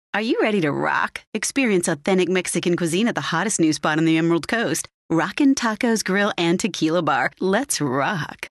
Are you ready to rock? Experience authentic Mexican cuisine at the hottest new spot on the Emerald Coast. Rockin' Tacos Grill and Tequila Bar. Let's rock.